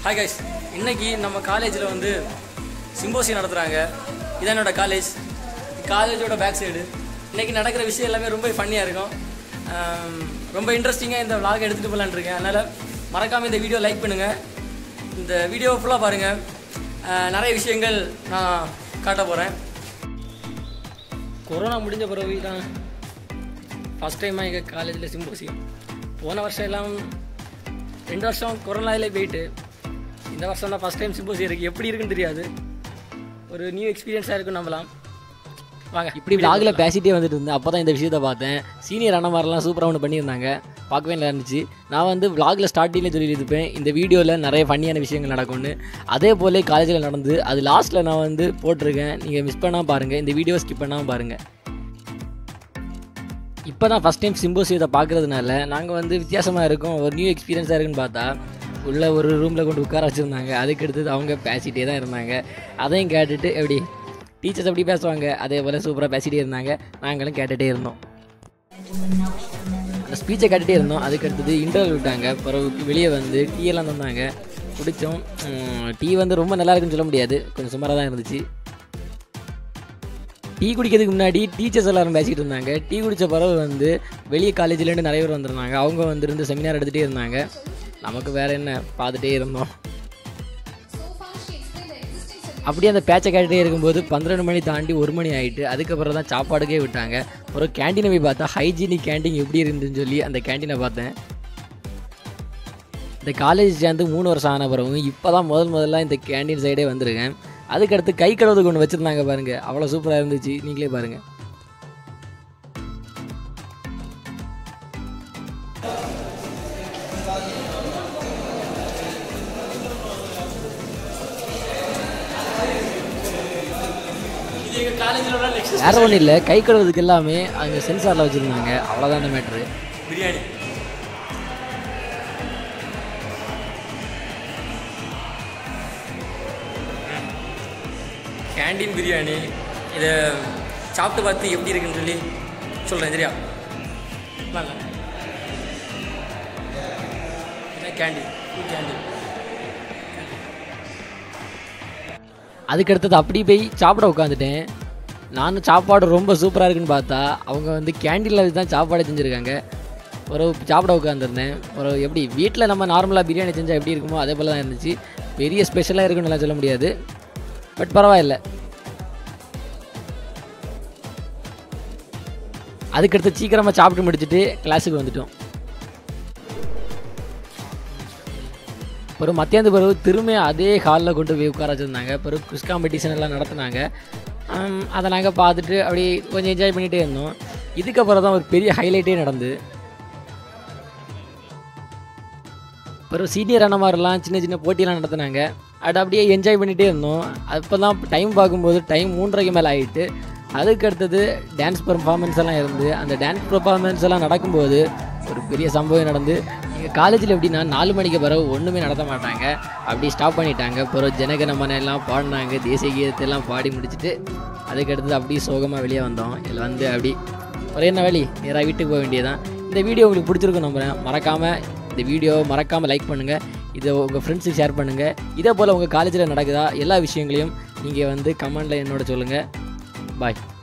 Hi guys, இன்றைக்கி நம்ம காலேஜில் வந்து சிம்போசியம் நடத்துகிறாங்க. இதான் என்னோட காலேஜோட பேக் சைடு. இன்றைக்கி நடக்கிற விஷயம் எல்லாமே ரொம்ப ஃபன்னியாக இருக்கும். ரொம்ப இன்ட்ரெஸ்டிங்காக இந்த vlog எடுத்துகிட்டு போகலான்னு இருக்கேன். அதனால் மறக்காமல் இந்த வீடியோ லைக் பண்ணுங்கள். இந்த வீடியோ ஃபுல்லாக பாருங்கள். நிறைய விஷயங்கள் நான் காட்ட போகிறேன். கொரோனா முடிஞ்ச பிறகு தான் ஃபஸ்ட் டைமாக எங்கள் காலேஜில் சிம்போசியம். போன வருஷம் எல்லாம் 2 வருஷம் கொரோனாவிலே போயிட்டு, இந்த வருஷம் தான் ஃபஸ்ட் டைம் சிம்போசியம் இருக்குது. எப்படி இருக்குன்னு தெரியாது, ஒரு நியூ எக்ஸ்பீரியன்ஸாக இருக்கும். நம்பலாம் வாங்க. இப்படி விலாகில் பேசிகிட்டே வந்துட்டு இருந்தேன். அப்போ தான் இந்த விஷயத்தை பார்த்தேன். சீனியர் அண்ணா மாதிரிலாம் சூப்பராக ஒன்று பண்ணியிருந்தாங்க. பார்க்கவே நல்லா இருந்துச்சு. நான் வந்து விலாகில் ஸ்டார்டிங்கில் சொல்லியிருப்பேன் இந்த வீடியோவில் நிறைய ஃபன்னியான விஷயங்கள் நடக்கும்னு. அதே போல் காலேஜில் நடந்து அது லாஸ்ட்டில் நான் வந்து போட்டிருக்கேன். நீங்கள் மிஸ் பண்ணாமல் பாருங்கள், இந்த வீடியோ ஸ்கிப் பண்ணாமல் பாருங்கள். இப்போ தான் ஃபஸ்ட் டைம் சிம்போசியத்தை பார்க்குறதுனால நாங்கள் வந்து வித்தியாசமாக இருக்கும், ஒரு நியூ எக்ஸ்பீரியன்ஸாக இருக்குன்னு பார்த்தா உள்ளே ஒரு ரூமில் கொண்டு உட்கார வச்சுருந்தாங்க. அதுக்கு அடுத்தது அவங்க பேசிகிட்டே தான் இருந்தாங்க. அதையும் கேட்டுட்டு எப்படி டீச்சர்ஸ் எப்படி பேசுவாங்க அதே போல் சூப்பராக பேசிகிட்டே இருந்தாங்க. நாங்களும் கேட்டுகிட்டே இருந்தோம். அந்த ஸ்பீச்சை கேட்டுகிட்டே இருந்தோம். அதுக்கு அடுத்தது இன்டர்வல் விட்டாங்க. பிறகு வெளியே வந்து டீ எல்லாம் தந்தாங்க, குடித்தோம். டீ வந்து ரொம்ப நல்லா இருக்குன்னு சொல்ல முடியாது, கொஞ்சம் சுமாராக தான் இருந்துச்சு. டீ குடிக்கிறதுக்கு முன்னாடி டீச்சர்ஸ் எல்லோரும் பேசிகிட்டு இருந்தாங்க. டீ குடித்த பிறகு வந்து வெளியே காலேஜ்லேருந்து நிறைய பேர் வந்திருந்தாங்க. அவங்க வந்துருந்து செமினார் எடுத்துகிட்டே இருந்தாங்க. நமக்கு வேறு என்ன, பார்த்துட்டே இருந்தோம். அப்படியே அந்த பேச்சை கேட்டுகிட்டே இருக்கும்போது 12 மணி தாண்டி 1 மணி ஆகிட்டு. அதுக்கப்புறம் தான் சாப்பாடுக்கே விட்டாங்க. ஒரு கேண்டீனை போய் பார்த்தா ஹைஜீனிக் கேண்டீன் எப்படி இருந்துன்னு சொல்லி அந்த கேண்டீனை பார்த்தேன். இந்த காலேஜ் சேர்ந்து 3 வருஷம் ஆன பிறகு இப்போ தான் முதல்ல இந்த கேண்டீன் சைடே வந்திருக்கேன். அதுக்கடுத்து கை கழுவுறதுக்கு ஒன்று வச்சுருந்தாங்க பாருங்கள், அவ்வளோ சூப்பராக இருந்துச்சு. நீங்களே பாருங்கள். வேறு ஒன்றும் இல்லை, கை கழுவுறதுக்கு எல்லாமே அங்கே சென்சாரில் வச்சுருந்தாங்க. அவ்வளோதான் அந்த மேட்ரு. பிரியாணி கேண்டீன் பிரியாணி. இதை சாப்பிட்டு பார்த்து எப்படி இருக்குன்னு சொல்லி சொல்கிறேன். சரியா? Canteen canteen. அதுக்கடுத்தது அப்படி போய் சாப்பிட உட்காந்துட்டேன். நானும் சாப்பாடு ரொம்ப சூப்பராக இருக்குன்னு பார்த்தா அவங்க வந்து கேண்டீனில் தான் சாப்பாடு செஞ்சுருக்காங்க. ஒரு சாப்பிட உட்காந்துருந்தேன். ஒரு எப்படி வீட்டில் நம்ம நார்மலாக பிரியாணி செஞ்சால் எப்படி இருக்குமோ அதே போல் தான் இருந்துச்சு. பெரிய ஸ்பெஷலாக இருக்குன்னு எல்லாம் சொல்ல முடியாது, பட் பரவாயில்லை. அதுக்கடுத்து சீக்கிரமாக சாப்பிட்டு முடிச்சுட்டு கிளாஸுக்கு வந்துட்டோம். பிறகு மத்தியானத்து பிறகு திரும்ப அதே ஹாலில் கொண்டு போய் உட்கார வச்சுருந்தாங்க. பிறகு குவிஸ் காம்படிஷன் எல்லாம் நடத்துனாங்க. அதை நாங்கள் பார்த்துட்டு அப்படி கொஞ்சம் என்ஜாய் பண்ணிகிட்டே இருந்தோம். இதுக்கப்புறம் தான் ஒரு பெரிய ஹைலைட்டே நடந்து. பிறகு சீனியர் அண்ணா மாதிரிலாம் சின்ன சின்ன போட்டியெல்லாம் நடத்துனாங்க. அது அப்படியே என்ஜாய் பண்ணிகிட்டே இருந்தோம். அப்போ தான் டைம் பார்க்கும்போது டைம் 3:30 மேலே ஆகிட்டு. அதுக்கு அடுத்தது டான்ஸ் பர்ஃபார்மன்ஸ் எல்லாம் இருந்து அந்த டான்ஸ் பர்ஃபார்மன்ஸ் எல்லாம் நடக்கும்போது ஒரு பெரிய சம்பவம் நடந்து. எங்கள் காலேஜில் எப்படின்னா 4 மணிக்கு பிறகு ஒன்றுமே நடத்த மாட்டாங்க, அப்படி ஸ்டாப் பண்ணிட்டாங்க. பிறகு ஜனகணமன எல்லாம் பாடினாங்க, தேசிய கீதத்தெல்லாம் பாடி முடிச்சுட்டு அதுக்கடுத்தது அப்படியே சோகமாக வெளியே வந்தோம். இதில் வந்து அப்படி ஒரே என்ன வழி நேராக வீட்டுக்கு போக வேண்டியதான். இந்த வீடியோ உங்களுக்கு பிடிச்சிருக்கும் நம்புகிறேன். மறக்காமல் இந்த வீடியோ லைக் பண்ணுங்கள். இதை உங்கள் ஃப்ரெண்ட்ஸுக்கு ஷேர் பண்ணுங்கள். இதே போல் உங்கள் காலேஜில் நடக்குதா எல்லா விஷயங்களையும் நீங்கள் வந்து கமெண்டில் என்னோட சொல்லுங்கள். பாய்.